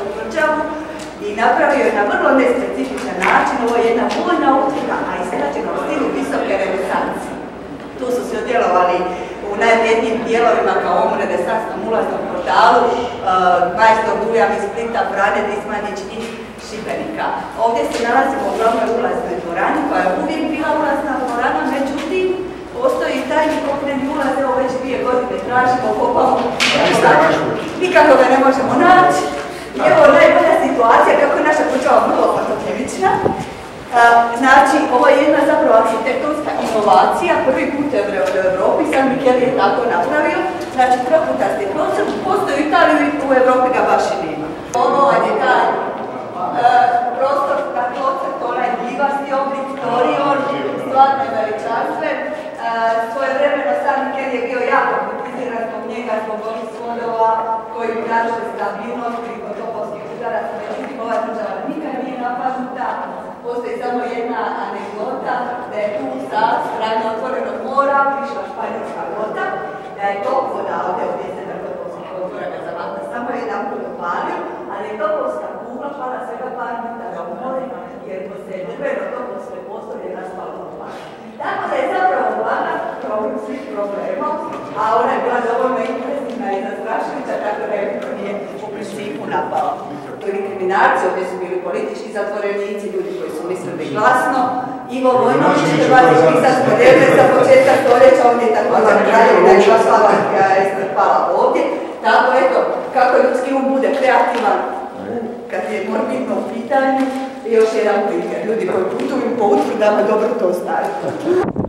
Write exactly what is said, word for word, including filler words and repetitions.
tvrđavu i napravio je na vrlo nespecifičan način. Ovo je jedna vojna utvrda, a izgrađena u stilu visoke renesanse. Tu su se odjelovali u najvrijednijim dijelovima kao ovom renesansnom ulaznom portalu uh, majstor Dulijan iz Splita, Frane Dismanić iz Šibenika. Ovdje se nalazimo u glavnoj ulaznoj dvorani koja je uvijek bila ulazna dvorana, međutim postoji tajni kopneni ulaz, evo već dvije godine tražimo, kopamo, nikako ga ne možemo naći. I evo najbolja situacija kako je naša kuća vrlo fotokemična. Znači, ovo je jedna zapravo arhitektonska inovacija, prvi put u Evropi, San Michele je tako napravio. Znači, trokutasti koncept, postoji u Italiji, u Evropi ga baš i nema. Ovo je taj prostor na koncept, onaj divasti oblik, Torion, stvarno je veličanstven. Svojevremeno San Michele je bio jako kritiziran zbog njega, zbog onih svodova koji traže stabilnost prilikom topovskih udaraca, međutim ova država nikad nije napadnuta. Postoji samo jedna anegdota da je tu sa strane otvorenog mora prišla španjolska flota, da je toplo da ovdje ovdje se na topovskih otvorena za vatna samo jedan put opalio, ali je topovska kugla pala svega par metara u more, jer ko se je drveno topovske postavlje raspalo u par. Tako da je zapravo vlada problem svih problema, a ona je bila dovoljno impresivna i zastrašujuća, tako da je nije u principu napala. Bili kriminalci, ovdje su bili politički zatvorenici, ljudi koji su mislili glasno. Ivo Vojnović, hrvatski pisac moderne sa početka stoljeća, ovdje je također kraljevina Jugoslavija je strpala ovdje. Tako eto, kako ljudski um bude kreativan kad je morbidno u pitanju, još jedan primjer. Ljudi koji putuju po utvrdama dobro to znaju.